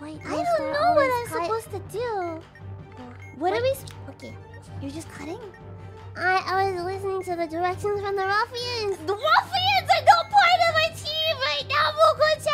fight. I don't know what I'm supposed to do. What are we... Okay. You're just cutting? I was listening to the directions from the Ruffians. The Ruffians are not part of my team right now, Moco